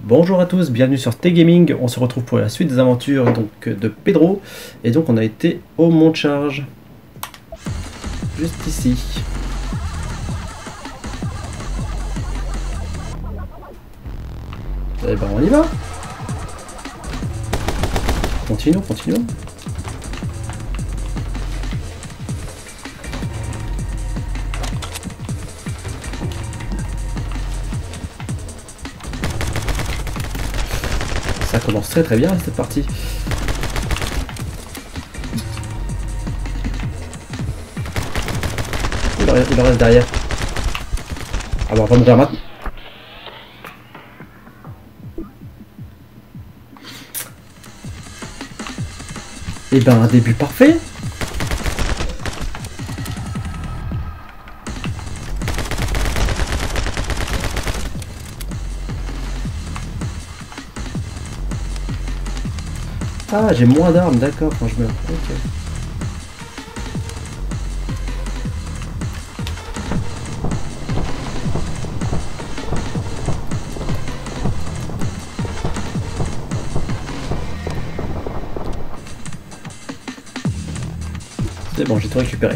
Bonjour à tous, bienvenue sur T-Gaming. On se retrouve pour la suite des aventures donc, de Pedro. Et donc on a été au Mont de Charge. Juste ici. Et ben on y va. Continuons. Ça commence très bien cette partie. Il en reste derrière. Ah bah on va mourir maintenant. Et ben un début parfait. Ah, j'ai moins d'armes, d'accord, quand je meurs. Ok. C'est bon, j'ai tout récupéré.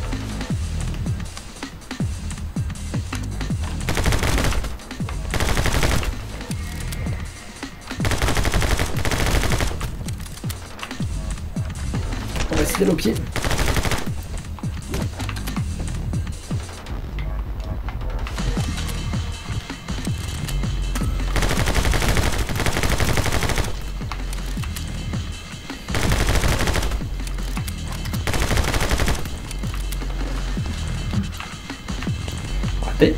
On va essayer d'aller au pied. Raté.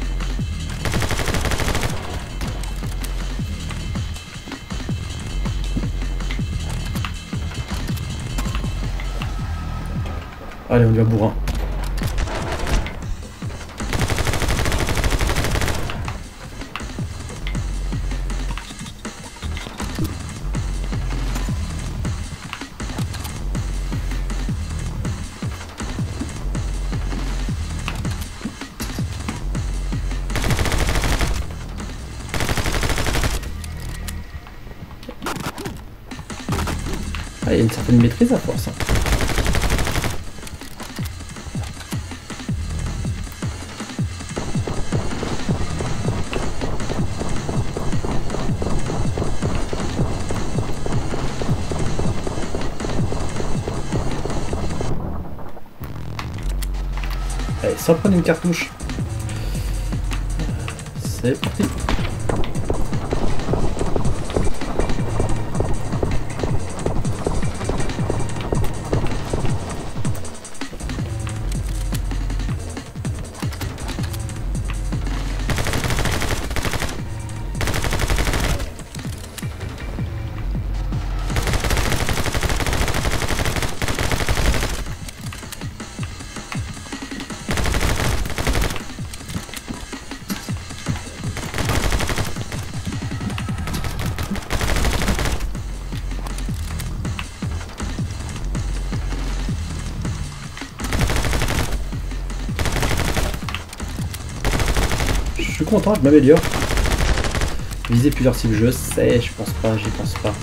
Allez, on y va bourrin. Ah, il y a une certaine maîtrise à force. Hein. Allez, sans prendre une cartouche. C'est parti. Je suis content, je m'améliore. Viser plusieurs cibles, je sais, je pense pas, j'y pense pas.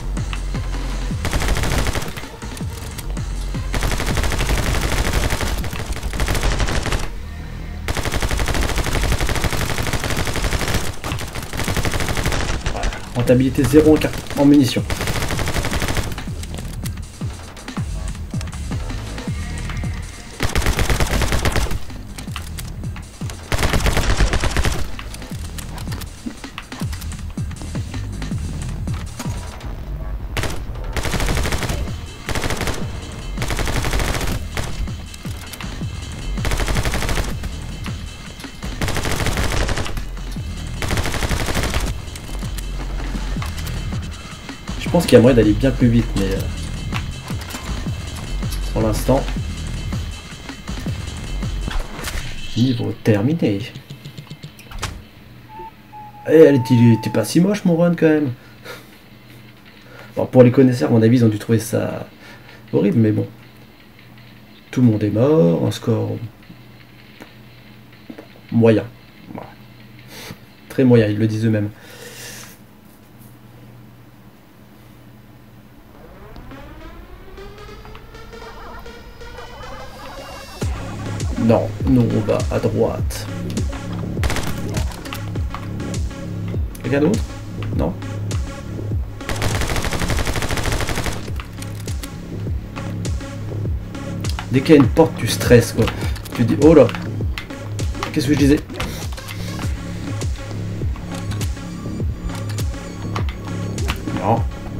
Voilà. Rentabilité 0 en munitions. Je pense qu'il y a moyen d'aller bien plus vite, mais pour l'instant, niveau terminé. Eh, elle était pas si moche mon run quand même. Bon, pour les connaisseurs, à mon avis, ils ont dû trouver ça horrible, mais bon. Tout le monde est mort, un score moyen. Voilà. Très moyen, ils le disent eux-mêmes. Non, nous on va à droite. Quelqu'un d'autre? Non? Dès qu'il y a une porte, tu stresses quoi. Tu dis, oh là, qu'est-ce que je disais? Non.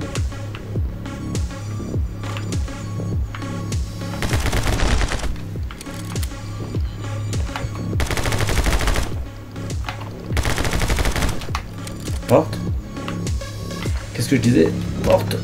Porte. Qu'est-ce que je disais? Porte.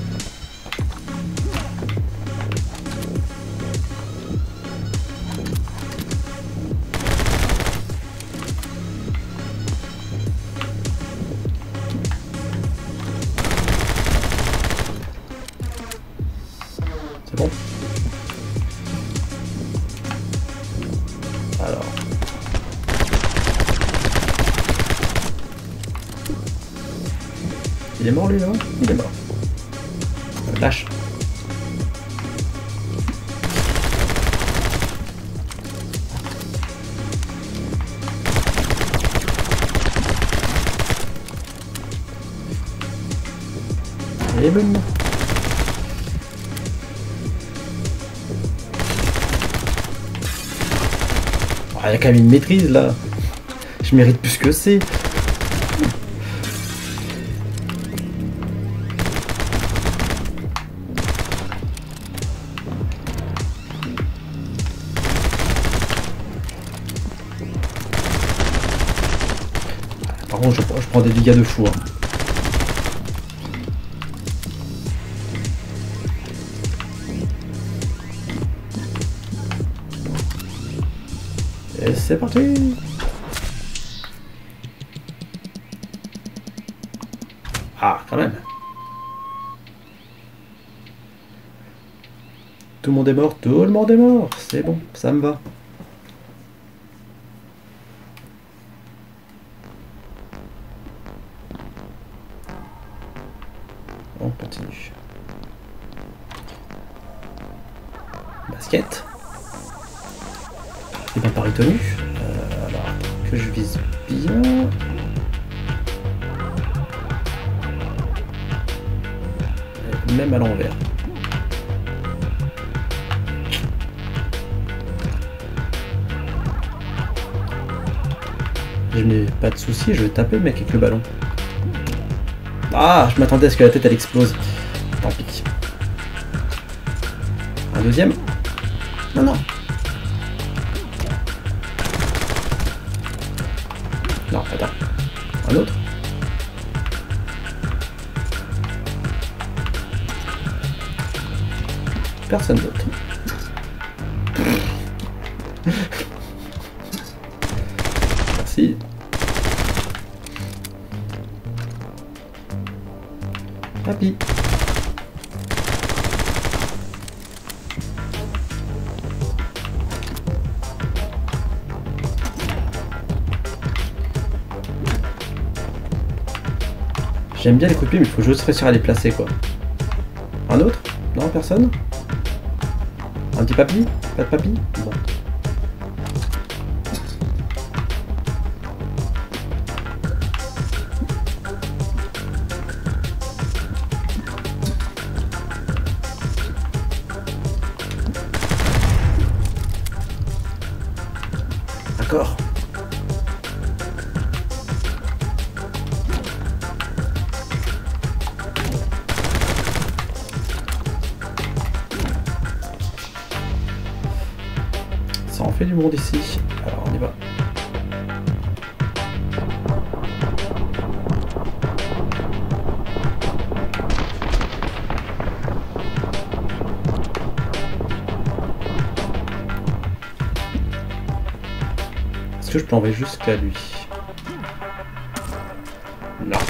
C'est bon. Alors. Il est mort lui là? Il est mort. Lâche. Et boum. Oh, il y a quand même une maîtrise là. Je mérite plus que c'est. Par contre, je prends des dégâts de fou. Hein. Et c'est parti. Ah, quand même. Tout le monde est mort, tout le monde est mort. C'est bon, ça me va. On continue. Basket. Et bien pari tenu. Alors, que je vise bien. Même à l'envers. Je n'ai pas de soucis, je vais taper le mec avec le ballon. Ah, je m'attendais à ce que la tête elle explose. Tant pis. Un deuxième. Non, non. Non, attends. Un autre. Personne d'autre. Merci. Papy. J'aime bien les coups de pied, mais il faut juste réussir à les placer quoi. Un autre? Non, personne? Un petit papy? Pas de papy? Bon. D'accord. Ça en fait du monde ici. Alors on y va. Est-ce que je peux envoyer jusqu'à lui? Non.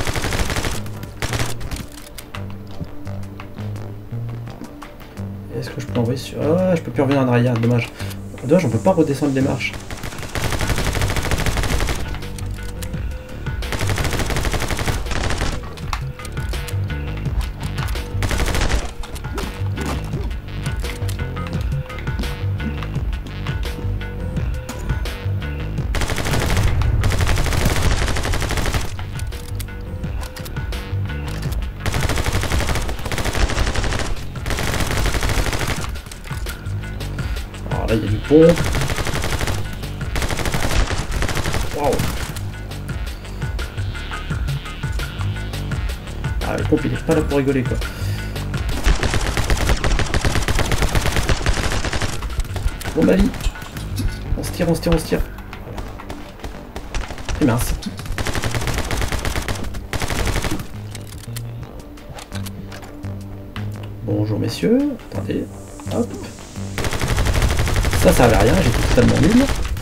Est-ce que je peux envoyer sur... Ah, je peux plus revenir en arrière, dommage. Dommage, on peut pas redescendre les marches. pompe. Waouh. Ah, le pompe il est pas là pour rigoler quoi. Bon ma vie. On se tire, on se tire, on se tire. Voilà. Et mince. Bonjour messieurs. Attendez. Hop. Ça servait à rien, j'étais totalement nul.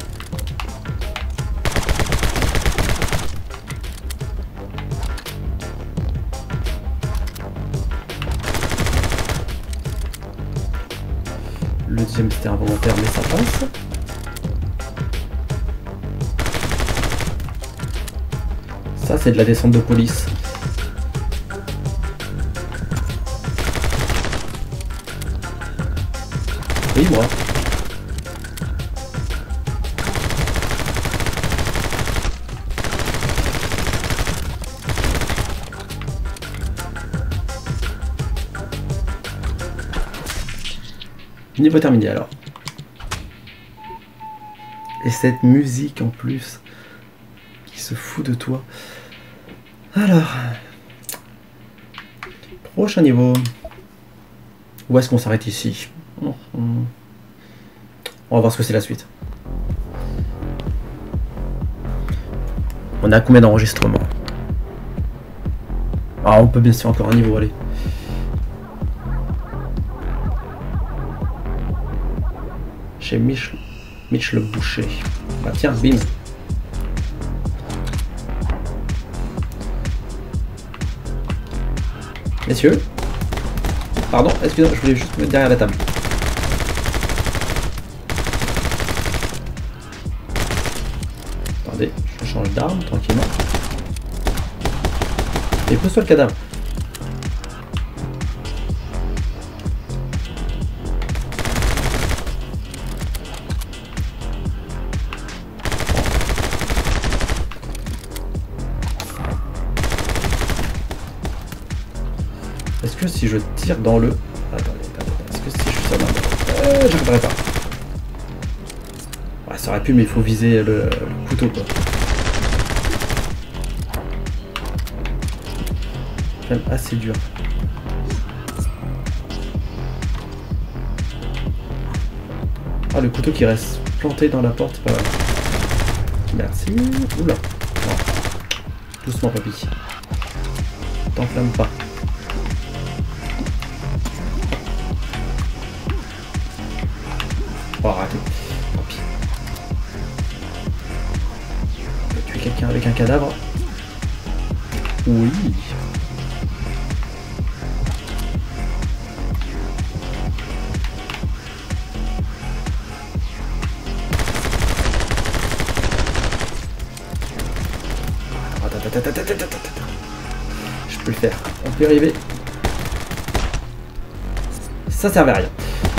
Le deuxième c'était involontaire mais ça passe. Ça c'est de la descente de police. Oui moi. Niveau terminé alors. Et cette musique en plus qui se fout de toi. Alors. Prochain niveau. Où est-ce qu'on s'arrête ici? On va voir ce que c'est la suite. On a combien d'enregistrements? Ah, on peut bien sûr encore un niveau, allez. Chez Mitch le boucher. Bah tiens, bim. Messieurs. Pardon, excusez-moi, je voulais juste me mettre derrière la table. Attendez, je change d'arme tranquillement. Et pose-toi le cadavre. Est-ce que si je tire dans le... Attendez. Est-ce que si je fais ça dans... j'arriverai pas. Ouais, ça aurait pu, mais il faut viser le couteau, quoi. C'est quand même assez dur. Ah, le couteau qui reste planté dans la porte, c'est pas mal. Merci. Oula. Non. Doucement, papy. T'enflamme pas. Oh, raté. Tant pis. On peut tuer quelqu'un avec un cadavre. Oui. Je peux le faire. On peut y arriver. Ça servait à rien.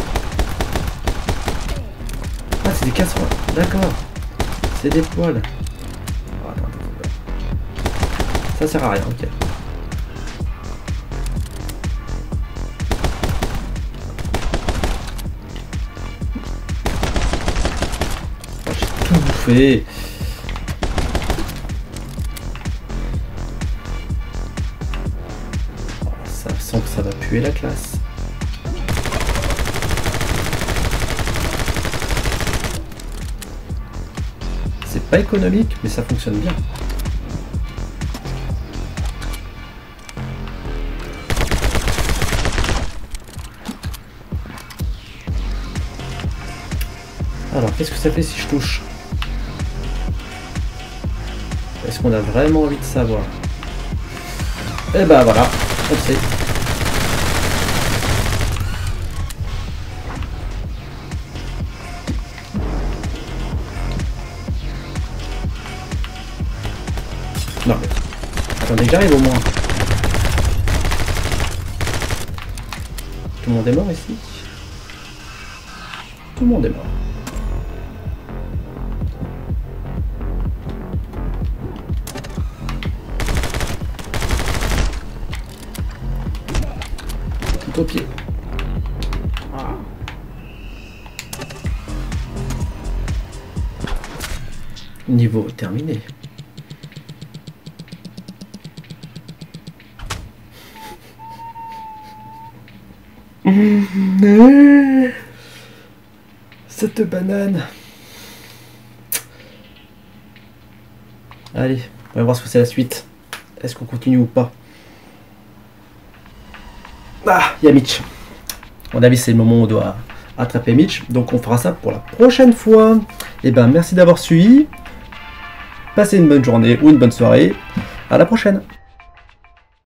Ah, c'est des casseroles. D'accord. C'est des poils. Oh, attends. Ça sert à rien, ok. Oh, j'ai tout bouffé. Oh, ça sent que ça va puer la classe. C'est pas économique, mais ça fonctionne bien. Alors, qu'est-ce que ça fait si je touche? Est-ce qu'on a vraiment envie de savoir? Eh ben voilà, on le sait. Non mais... Attendez que j'arrive au moins. Tout le monde est mort ici? Tout le monde est mort. Tout au pied. Ah. Niveau terminé. Cette banane. Allez, on va voir ce que c'est la suite. Est-ce qu'on continue ou pas? Ah, il y a Mitch. À mon avis, c'est le moment où on doit attraper Mitch. Donc on fera ça pour la prochaine fois. Et ben merci d'avoir suivi. Passez une bonne journée ou une bonne soirée. À la prochaine.